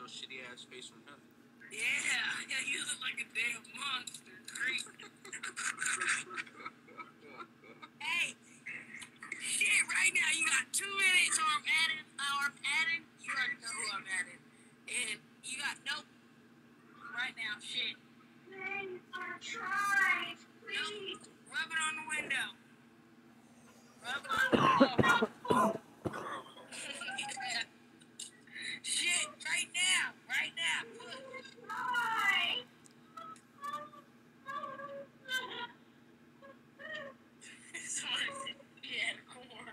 your shitty ass face from him. Yeah, you look like a damn monster. Creep. Hey, shit, right now you got 2 minutes or I'm adding. You already know who I'm adding. And you got nope. Right now, shit. Thanks for trying, please. Nope. Rub it on the window. Rub it on the window. Shit, right now. Right now. Why? Someone said, corn.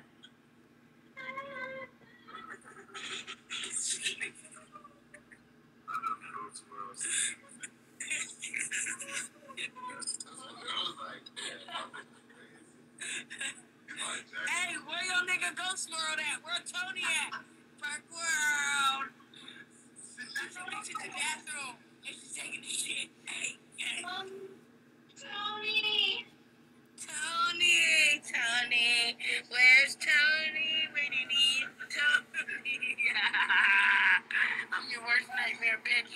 Hey, where your nigga Ghost World at? Where Tony at? Park World. She's in the bathroom and she's taking a shit. Hey, hey. Tony. Tony. Where's Tony? Where did he? Tony. I'm your worst nightmare, bitch.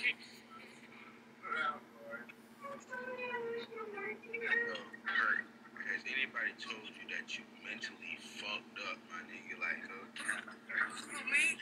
Has anybody told you that you mentally fucked up, my nigga? Like, Who, me?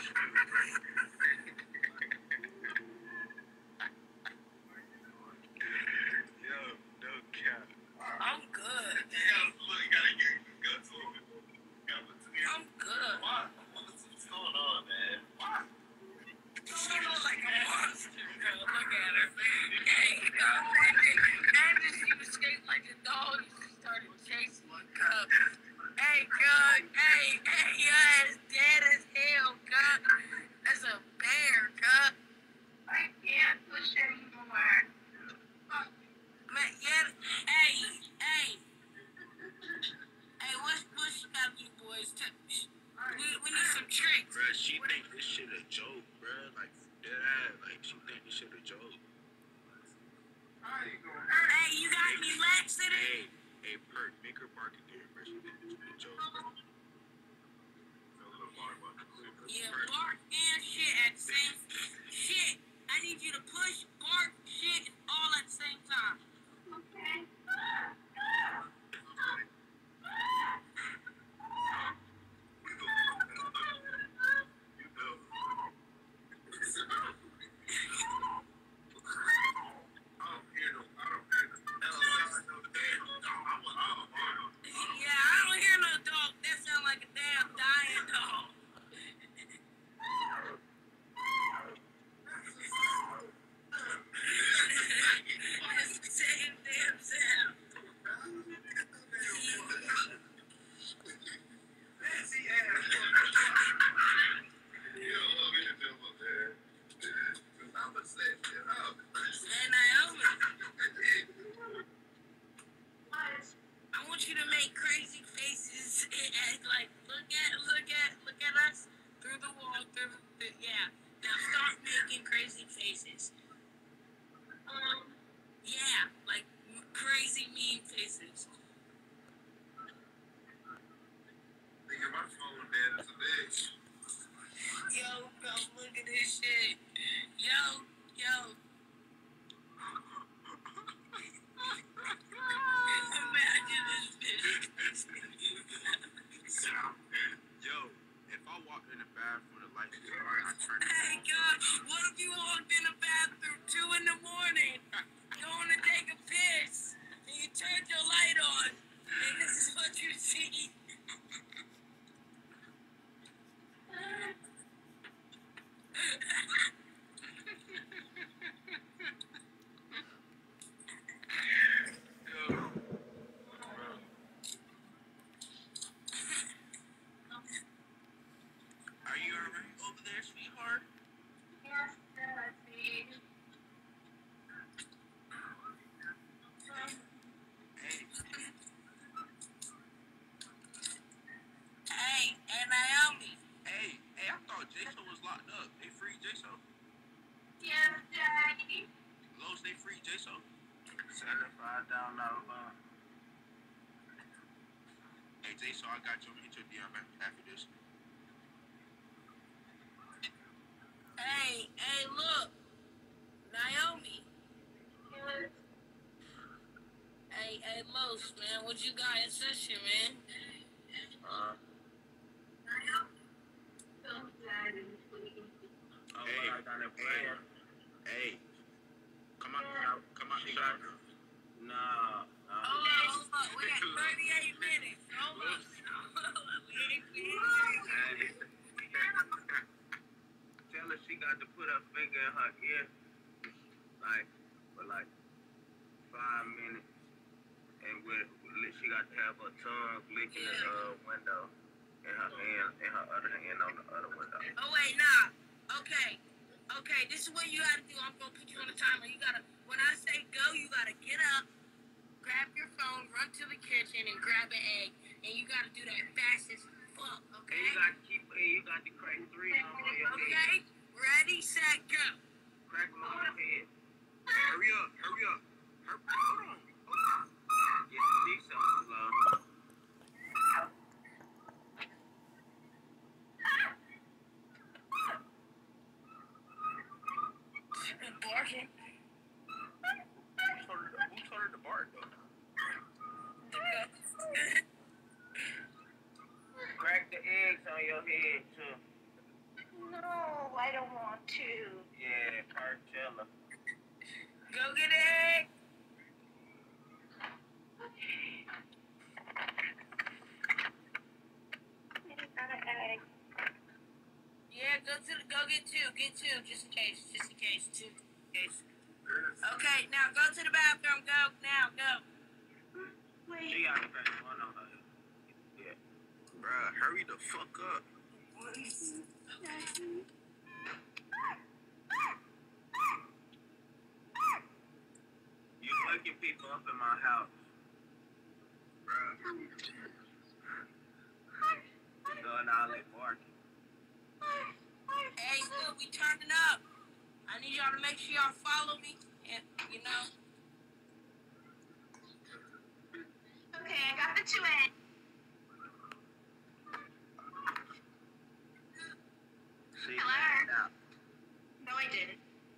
Yo, no cap. I'm good. You gotta get your guts over. I'm good. What's going on, man? Why? She looks like a monster, girl. Look at her. Hey, and she escaped like a dog. She started chasing the cub. Hey, God. Hey, yeah, it's dead as hell, God. That's a bear, God. I can't push anymore. Man, yeah. Hey, what's got you boys? We need some tricks. Bruh, she think this shit a joke, bruh. Like, dead ass. Like, she think this shit a joke. Hey, you got any laxative? Hey, Perk, make her bark again, bruh. She think this shit a joke. Yeah, bark and shit at the same shit. I need you to push, bark, shit, all at the same time. Okay. Yeah, I don't hear no dog. That sound like a damn dying dog. It's the same damn sound. Hey, Naomi, I want you to make crazy faces and like look at us through the wall, yeah. Now start making crazy faces. Yeah, like crazy mean faces. Yo, look at this shit. Yo. Imagine this bitch. Yo, if I walk in the bathroom, the lights is on, I turn it Hey, on. God, what if you walked in the bathroom 2 in the morning, going to take a piss, and you turned your light on, and this is what you see? Are you alright over there, sweetheart? Yes, Daddy. Hey, Naomi. Hey, I thought Jason was locked up. They freed Jason. Yes, Daddy. Los, they freed Jason. $75 loan. Hey, Jason, I got your picture be on behalf of this. Hey, Ghost, man. What you got in session, man? Hey, come on, you got. Nah. Hold on. We got 38 minutes. Hold on. We ain't finished. Tell her she got to put her finger in her ear, for 5 minutes, and she got to have her tongue licking the window, and her other hand on the other window. Oh, wait, nah. Okay, this is what you gotta do. I'm gonna put you on the timer. You gotta, when I say go, you gotta get up, grab your phone, run to the kitchen, and grab an egg. And you gotta do that fast as fuck, okay? And you got to crack 3 on your head. Okay, ready, set, go. Crack them on your head. Hurry up. Hold on. Get the dick something low. Barking. Who told her to bark, though? Crack the eggs on your head, too. No, I don't want to. Yeah, Cartella. Go get an egg. Got an egg. Yeah, go get two, just in case, two. Okay, now go to the bathroom, go, go. Wait. She got to crack one on her head. Yeah. Bruh, hurry the fuck up. You waking people up in my house. Doing all that barking. Hey, look, we turning up. I need y'all to make sure y'all follow me, and, you know. Okay, I got the 2 eggs. She Hello? lagged out. No, I didn't.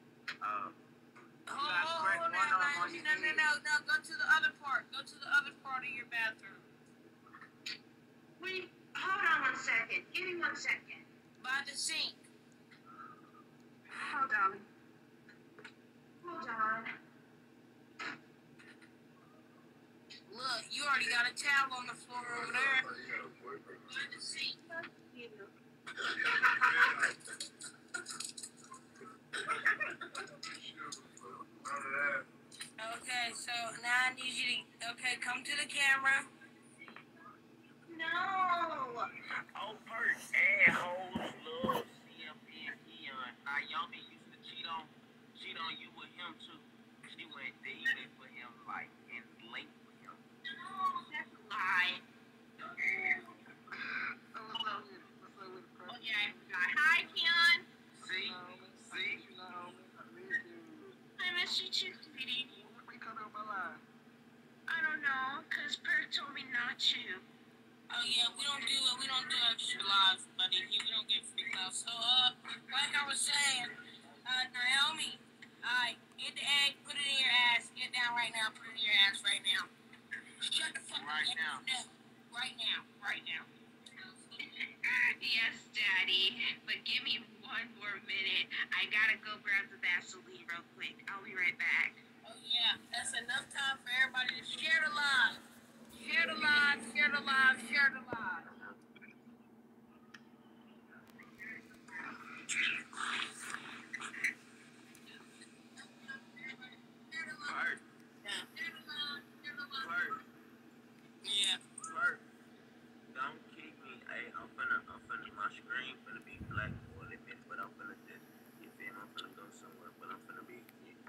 No, go to the other part. Go to the other part of your bathroom. Wait, hold on 1 second. Give me 1 second. By the sink. Hold on. Look, you already got a towel on the floor over there. By the sink. You. Okay, so now I need you to, come to the camera. No. Oh, Perk, assholes love CMP and Keon. Naomi used to cheat on you with him too. She went dating for him, and late with him. That's a lie. Oh, yeah, I forgot. Hi, Keon. See? I miss you too, sweetie. I don't know, because Perk told me not to. Oh yeah, we don't do extra lives, buddy. We don't get free love. So, like I was saying, Naomi, get the egg, put it in your ass. Get down right now, put it in your ass right now. Shut the fuck up. Right now. No, right now. Yes, Daddy. But give me 1 more minute. I gotta go grab the Vaseline real quick. I'll be right back. Oh yeah, that's enough time for everybody to share the live. Share the live. Perk, Yeah. Perk, don't keep me. Hey, my screen finna be black for a little bit, but I'm finna go somewhere, but I'm finna be.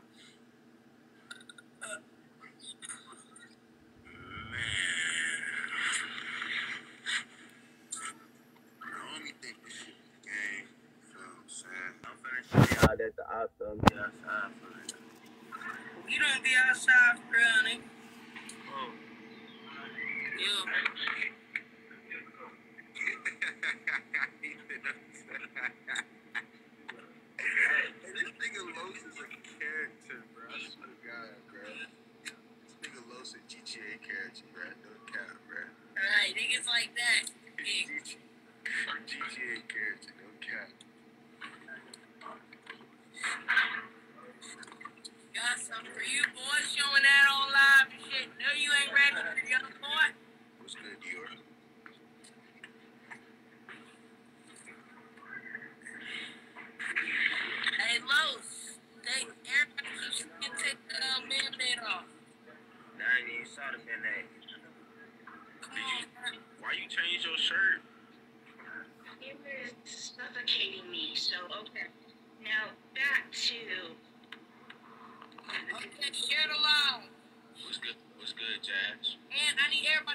Naomi think this shit is a game. You know what I'm saying? I'm finna show y'all that the outcome be outside for it. You don't be outside, honey. Oh. You. This nigga Los is a character, bro. I swear to God, bro. This nigga Los a GTA character.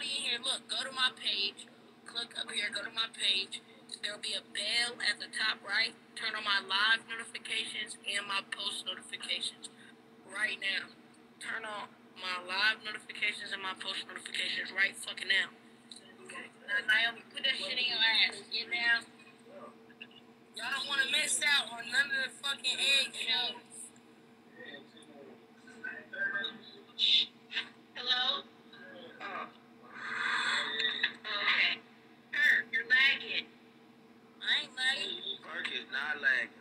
everybody in here, look, go to my page. Click up here, go to my page. There'll be a bell at the top right. Turn on my live notifications and my post notifications right now. Turn on my live notifications and my post notifications right fucking now. Okay. Now, Naomi, put that shit in your ass. Get down. Y'all don't want to miss out on none of the fucking egg shows. Hello? Oh. Okay. You're lagging. I ain't lagging. Mark is not lagging.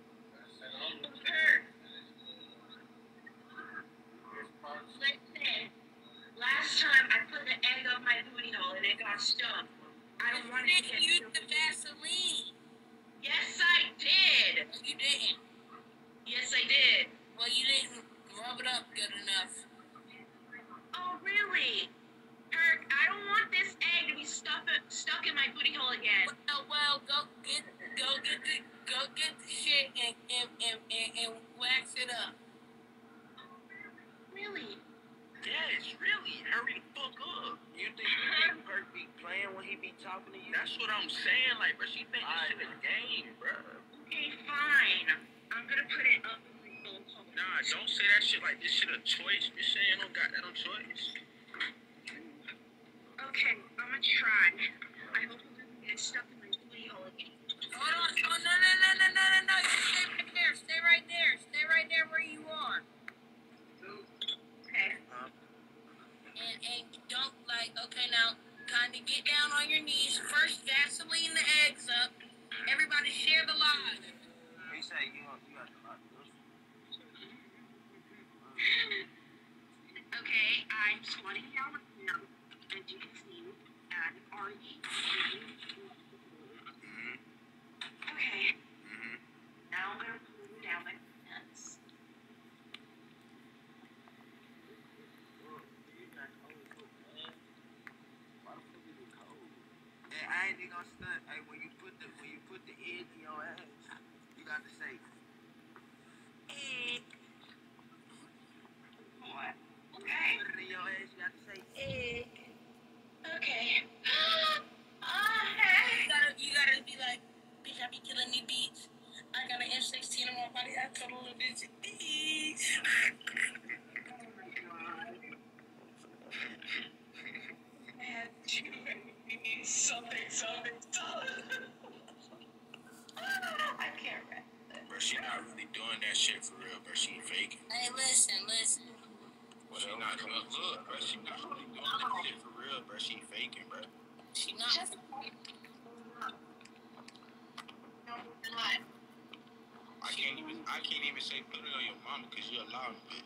Listen. Last time I put the egg up my booty hole and it got stuck. I don't want it to get use the Vaseline. Yes, I did. You didn't. Yes, I did. Well, you didn't rub it up good enough. Oh, really? Herc, I don't want this egg to be stuck in my booty hole again. Well, go get the shit and wax it up. Really? Yes, really. Hurry the fuck up. You think Perk be playing when he be talking to you? That's what I'm saying. Like, bro, she think this shit is game, bro. Okay, fine. I'm gonna put it up in my little hole. Nah, don't say that shit like this shit a choice. Bitch, she ain't no goddamn choice. Okay, I'm gonna try. I hope it doesn't get stuck in my booty hole again. Hold on. Oh, no. You stay right there. Stay right there where you are. Okay. And don't, okay, now, kind of get down on your knees. First, Vaseline the eggs up. Everybody share the live. He say you got to like this. Okay, I'm squatting down now. As you can see, and already. Okay. Now I'm gonna pull it down my pants. Hey, I ain't even gonna stunt. Hey, when you put the egg in your ass, you got to say egg. What? Okay. Put it in your ass, you got to say egg. Okay. You gotta be like, bitch, I be killing these beats. I got an M16 on my body. I cut a little bitch. Something. I can't rap. Bro, she not really doing that shit for real, bro. She faking. Hey, listen. Well, she not doing look, bro. She not really doing that shit for real, bro. She faking, bro. She not. I can't even say put it on your mama because you're allowed it.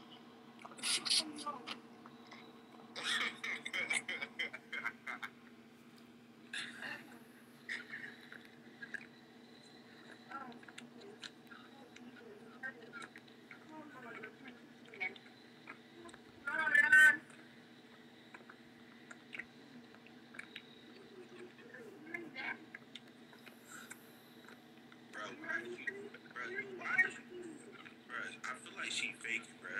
I feel like she faking, bro.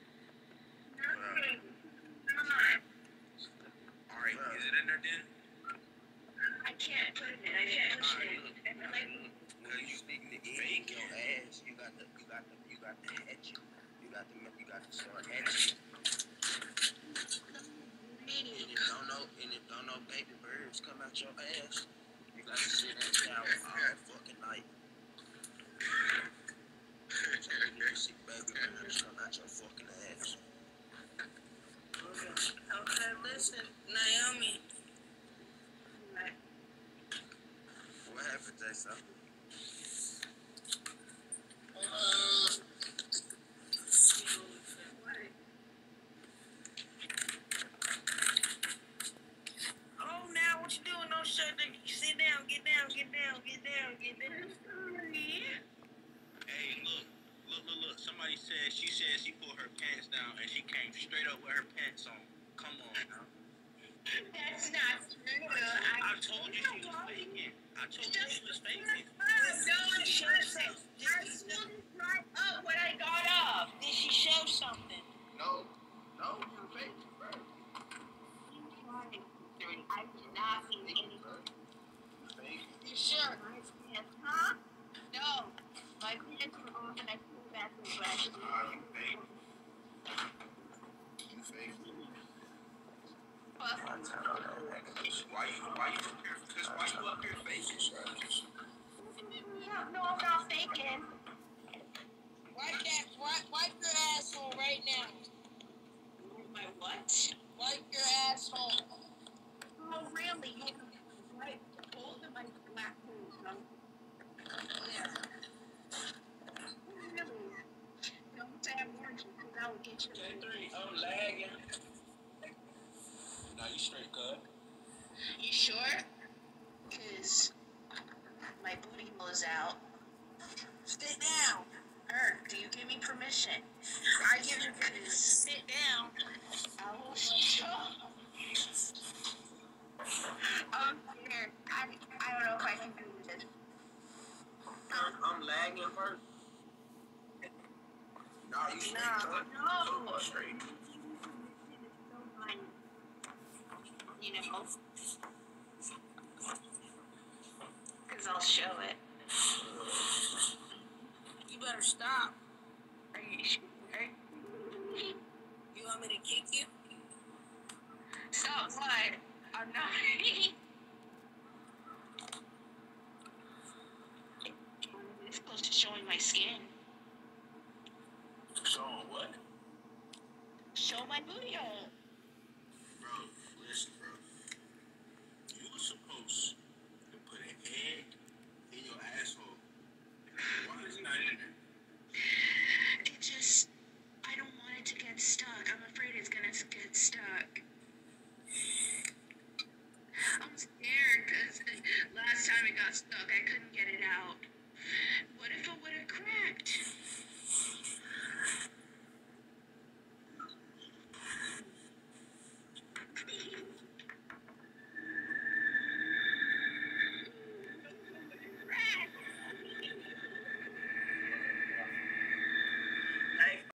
Alright, is it in there then? I can't put it in. I can't push it. When you stick the egg in your ass, you got to hatch it. You got to start hatching. And if don't know baby birds come out your ass, you got to sit in the shower all fucking night. So you see baby birds come out your fucking ass. Okay, listen, Naomi. What happened, Jason? Oh, now what you doing? No shut down. Sit down. Get down. Hey, look. Somebody said she pulled her pants down and she came straight up with her pants on. Come on now. That's not true. I told you she was faking. And I flew back to black. You fake. You fake. But Why you up here faking, sir? no, I'm not faking. Wipe your asshole right now. My what? Wipe your asshole. Oh, really? Right, both of my black holes, no? Yeah. Really? Don't say I'm orange because I will get you. J3, I'm lagging. Nah, you straight, cuz. You sure? Because my booty hole is out. Sit down. Do you give me permission? I give you permission. Sit down. I will show. I'm scared. I don't know if I can do this. I'm lagging first. Nah, you straight, cuz. No. You straight. So funny. You know? Because I'll show it. You better stop. Are you sure? You want me to kick you? Stop what? I'm not. It's close to showing my skin. Showing what? Show my booty hole.